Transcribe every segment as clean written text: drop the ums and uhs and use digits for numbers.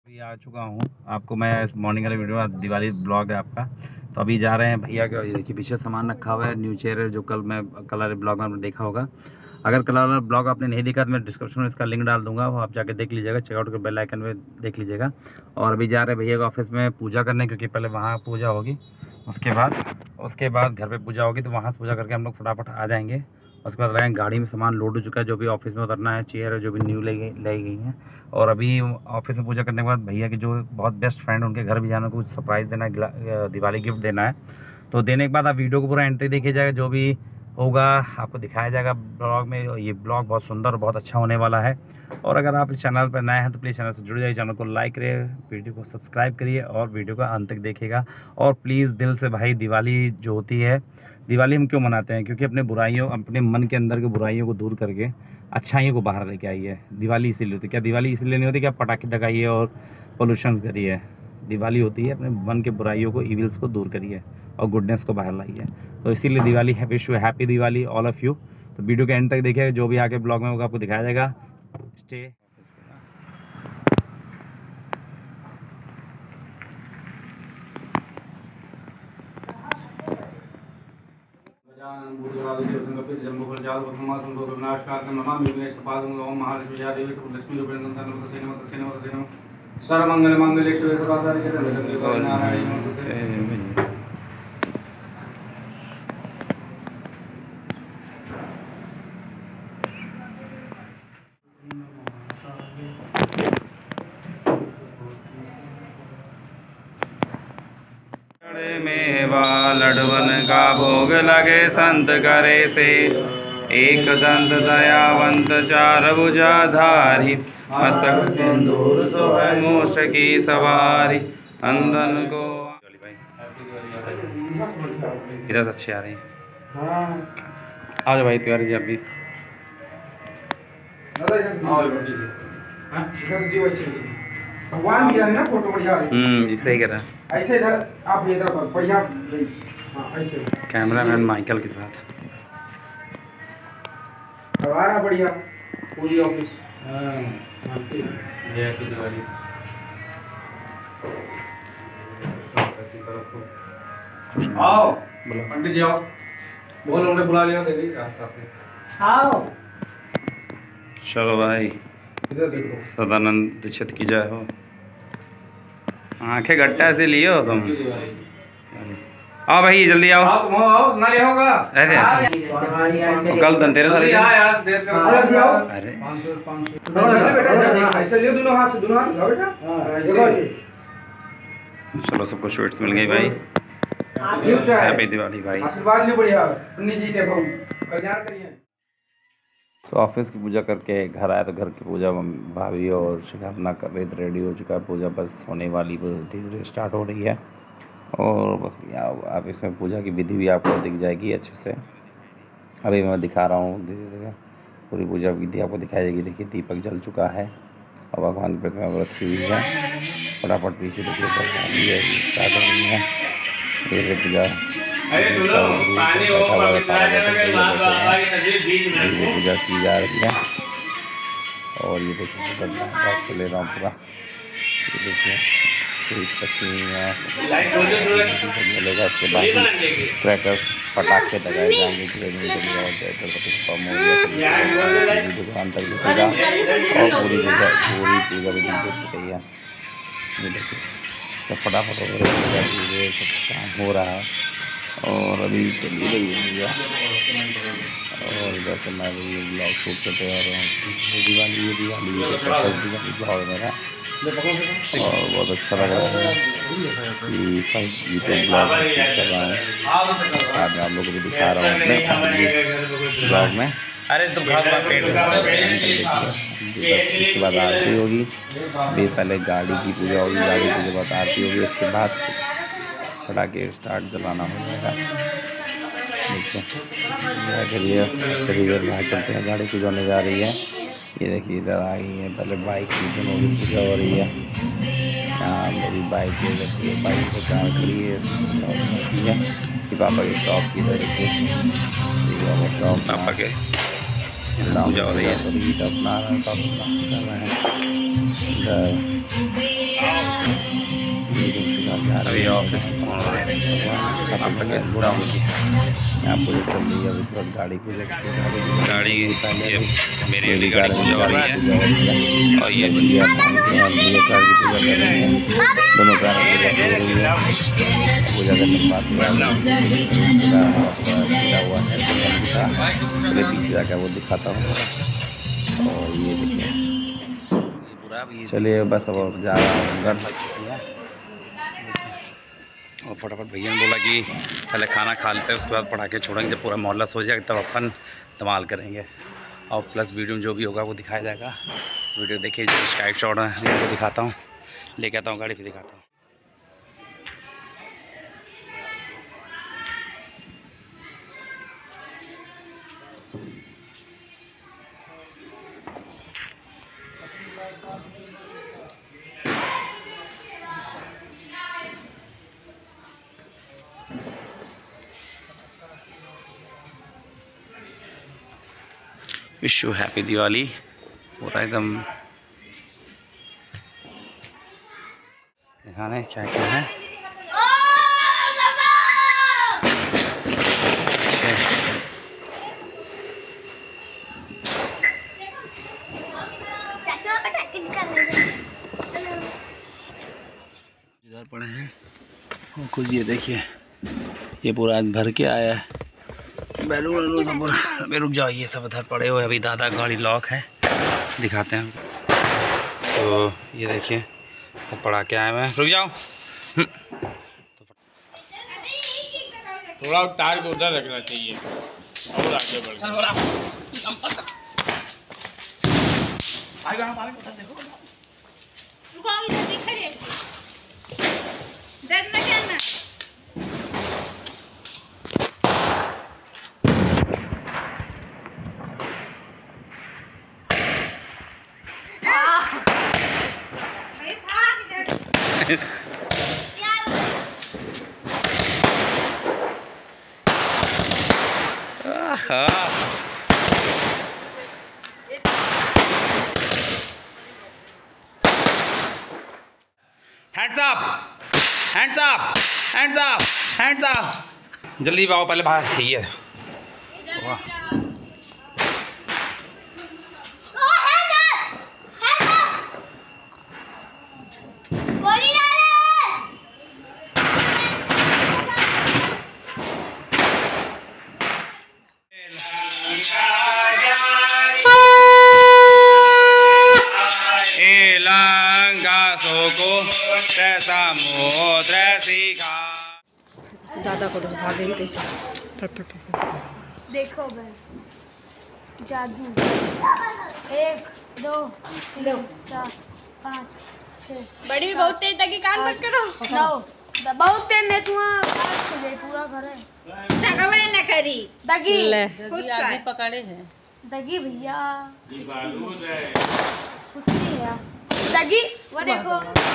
अभी आ चुका हूँ। आपको मैं मॉर्निंग वाले वीडियो में दिवाली ब्लॉग है आपका। तो अभी जा रहे हैं भैया के, देखिए पीछे सामान रखा हुआ है, न्यू चेयर है जो कल वाले ब्लॉग में आपने देखा होगा। अगर कल वाला ब्लॉग आपने नहीं देखा तो मैं डिस्क्रिप्शन में इसका लिंक डाल दूंगा, वो आप जाके देख लीजिएगा, चेकआउट कर बेल आइकन में देख लीजिएगा। और अभी जा रहे हैं भैया के ऑफिस में पूजा करने, क्योंकि पहले वहाँ पूजा होगी, उसके बाद घर पे पूजा होगी, तो वहाँ से पूजा करके हम लोग फटाफट आ जाएंगे। उसके बाद रहेंगे, गाड़ी में सामान लोड हो चुका है, जो भी ऑफिस में उतरना है, चेयर है जो भी न्यू लाई गई हैं। और अभी ऑफिस में पूजा करने के बाद भैया के जो बहुत बेस्ट फ्रेंड उनके घर भी जाना, कुछ सरप्राइज़ देना है, दिवाली गिफ्ट देना है। तो देने के बाद आप वीडियो को पूरा एंड तक देखिए जाएगा, जो भी होगा आपको दिखाया जाएगा ब्लॉग में। ये ब्लॉग बहुत सुंदर और बहुत अच्छा होने वाला है। और अगर आप इस चैनल पर नए हैं तो प्लीज़ चैनल से जुड़ जाइए, चैनल को लाइक करिए, वीडियो को सब्सक्राइब करिए और वीडियो का अंत तक देखिएगा। और प्लीज़ दिल से भाई, दिवाली जो होती है, दिवाली हम क्यों मनाते हैं? क्योंकि अपने मन के अंदर की बुराइयों को दूर करके अच्छाइयों को बाहर लेके आइए। दिवाली इसीलिए होती है। क्या दिवाली इसलिए नहीं होती कि आप पटाखे दगाइए और पोल्यूशन करिए? दिवाली होती है अपने मन के बुराइयों को, इविल्स को दूर करिए और गुडनेस को बाहर लाइए। तो इसीलिए दिवाली है। Wish you happy Diwali all of you. तो वीडियो के एंड तक देखिए, जो भी आगे ब्लॉग में होगा आपको दिखाया जाएगा। स्टे सर्वमंगल मंगले शिवे सर्वासारिके सर्वमंगल नारायण नमोस्तुते। मेवा लडवन का भोग लगे संत करे से, एक दंत दयावंत चार भुजाधारी, मस्तक सिंदूर सोहै मूष की सवारी, अंदन को इधर अच्छी आ रही है। आ जाओ भाई तिवारी जी, आप भी भगवान भी ना, फोटो बढ़िया सही कर रहा है। ऐसे इधर आप इधर बढ़िया, ऐसे कैमरामैन माइकल के साथ हमारा बढ़िया पूरी ऑफिस। आओ पंडित जी, आओ, बोल उन्हें बुला लिया, आओ। चलो भाई, सदानंद दीक्षित की जय हो। आंखें गट्टा से लिए हो तुम। आओ भाई जल्दी आओ, ना होगा। अरे कल धनतेरस वाले दिन। अरे चलो, सबको स्वीट्स मिल गई भाई। हैप्पी दिवाली भाई। तो ऑफिस की पूजा करके घर आया, तो घर की पूजा भाभी और शिखाना कर रही, रेडी हो चुका है, पूजा बस होने वाली, धीरे धीरे स्टार्ट हो रही है। और बस यहाँ आप इसमें पूजा की विधि भी आपको दिख जाएगी अच्छे से। अभी मैं दिखा रहा हूँ धीरे धीरे पूरी पूजा विधि आपको दिखाई जाएगी। देखिए दीपक जल चुका है और भगवान की प्रतिमा व्रत हुई है। फटाफट पीछे देखिए प्रसादी है, स्टार्ट हो रही है धीरे पूजा। पूजा की जा रही है। और ये देखिए ले रहा हूँ पूरा, ये देखिए मिलेगा। उसके बाद क्रैकर्स पटाखे लगाए जाएंगे, दुकान तक दिखेगा और पूरी पूजा भी दिख रही है। ये देखिए तो फटाफट वगैरह सब काम हो रहा है और अभी चली रही है पूजा। और इधर से मैं भी ब्लॉग शूट करते आ रहा हूँ। दिवाली ब्लॉग मेरा, और बहुत अच्छा लग रहा है कि यूट्यूब ब्लॉग कर रहा हूँ, आज आप लोगों को दिखा रहा हूँ अपने ब्लॉग में। अरे तुम इसके बाद आरती होगी, अभी पहले गाड़ी की पूजा होगी, गाड़ी की बाद आरती होगी, उसके बाद पटाखे स्टार्ट जलाना हो जाएगा। देखिए चलिए बाहर चलते हैं, गाड़ी की जाने जा रही है। ये देखिए इधर आई है, पहले बाइक की दोनों की पूजा हो रही है। यहाँ मेरी बाइक है, बाइक पे कार खड़ी है, पापा की शॉप की, शॉप पापा के पूजा हो रही है। अभी ऑफिस गाड़ी मेरी वाली गाड़ी पूजा हो रही है और ये दोनों का पूजा करने के बाद पीछे जाकर वो दिखाता हूँ। और ये देखिए चलिए बस अब जा रहा हूँ घर। और फटाफट भैया ने बोला कि पहले खाना खा लेते हैं उसके बाद पटाखे छोड़ेंगे, जब पूरा मोहल्ला सो जाएगा तब अपन धमाल करेंगे। और प्लस वीडियो में जो भी होगा वो दिखाया जाएगा। वीडियो देखिए जो स्काइट शॉट है वो दिखाता हूँ, लेके आता हूँ गाड़ी फिर दिखाता हूँ। Wish you happy Diwali. पूरा एकदम दिखाने क्या क्या है। इधर पड़े हैं कुछ, ये देखिए ये पूरा भर के आया है बैलून सब पूरा। अभी रुक जाओ, ये सब उधर पड़े हुए। अभी दादा गाड़ी लॉक है, दिखाते हैं। तो ये देखिए सब पड़ा के आए हैं। रुक जाओ, थोड़ा टायर को उधर रखना चाहिए और आगे बढ़ना। Hands up, hands up, hands up, hands up. जल्दी आओ, पहले बाहर चाहिए। वाह दादा को दिखा दे कैसे। देखो बहन जादू। 1 2 3 4 5 6। बड़ी बहुत तेज तक कान बंद करो। 9 बहुत तेज ने पूरा घर है न करी दगी आगे पकड़े हैं दगी भैया खुशी है दगी। वो देखो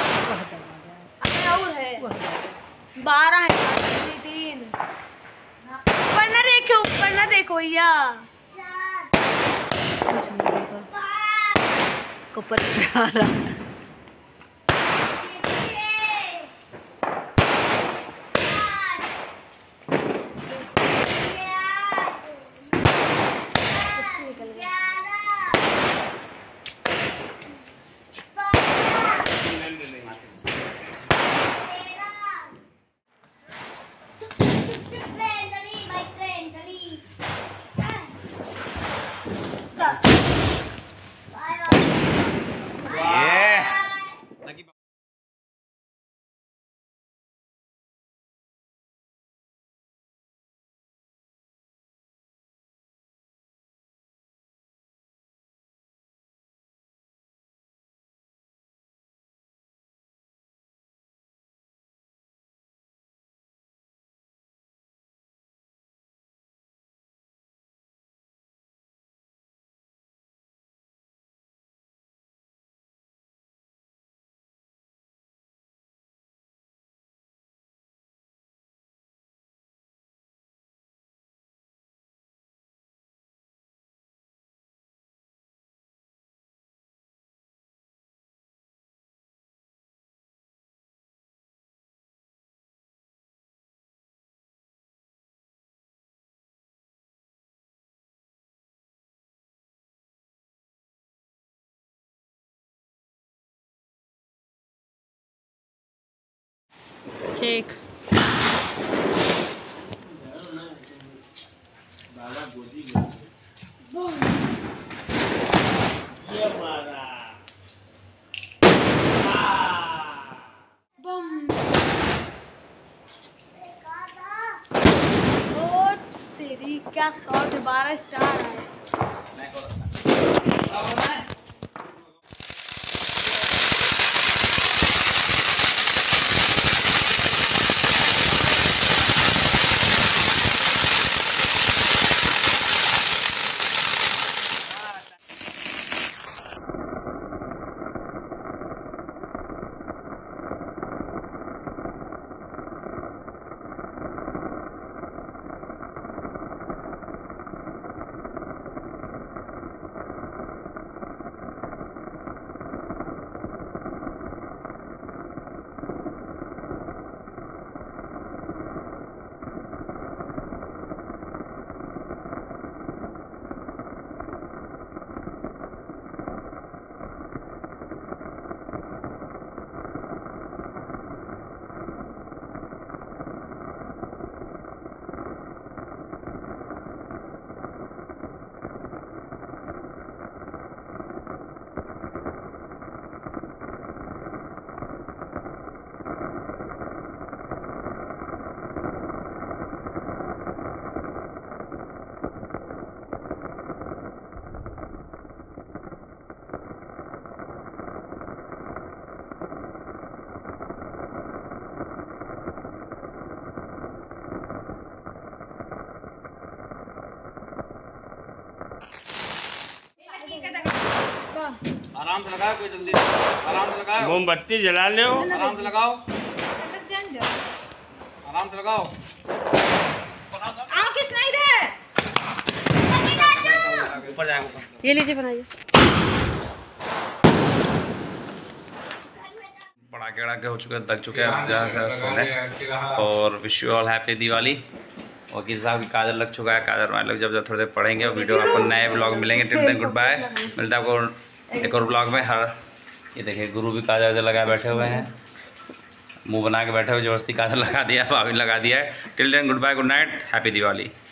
और है 12 है 3। ऊपर ना देखो भैया ऊपर आ रहा है। ये ठीक। तेरी क्या 112 स्टार है। आराम से लगाओ, कोई जल्दी आराम से लगाओ। मोमबत्ती जला लो। आराम से लगाओ, आराम से लगाओ। ऊपर जाए ऊपर। ये लीजिए बनाइए। पटाखे वड़ाके हो चुके हैं, लग चुके हैं, जहाँ से सोने। और wish you all happy Diwali. वकील साहब की काजल लग चुका है, काजल वाले जब जब थोड़ी देर पढ़ेंगे वीडियो आपको नए ब्लॉग मिलेंगे। टिल देन गुड बाय, मिलता है आपको एक और ब्लॉग में। हर ये देखिए गुरु भी काजल वाजल लगाए बैठे हुए हैं, मुंह बना के बैठे हुए, जबरदस्ती काजल लगा दिया, भाभी लगा दिया है। Till then goodbye, good night, happy Diwali.